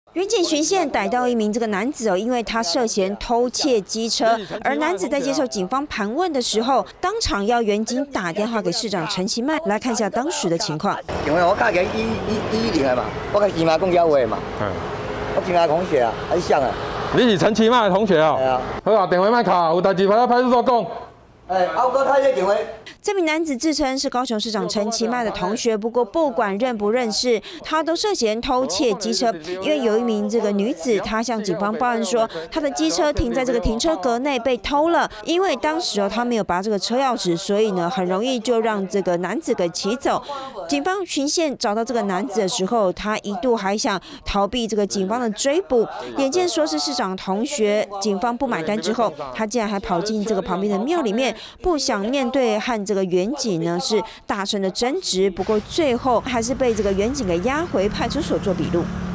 远警巡线逮到一名这个男子因为他涉嫌偷窃机车，而男子在接受警方盘问的时候，当场要远警打电话给市长陈其迈来看一下当时的情况。 因为我家己110的嘛，我跟前妈讲话嘛，我前妈同学啊，很像啊。 你是陈其迈的同学哦？ 对啊。 好啊，电话莫卡，有代志快到派出所讲。 我搁开这电话。 这名男子自称是高雄市长陈其迈的同学，不过不管认不认识，他都涉嫌偷窃机车。因为有一名这个女子，她向警方报案说，她的机车停在这个停车格内被偷了。因为当时她没有拔这个车钥匙，所以呢很容易就让这个男子给骑走。警方巡线找到这个男子的时候，他一度还想逃避这个警方的追捕。眼见说是市长同学，警方不买单之后，他竟然还跑进这个旁边的庙里面，不想面对和这个远警呢是大声的争执，不过最后还是被这个远警给押回派出所做笔录。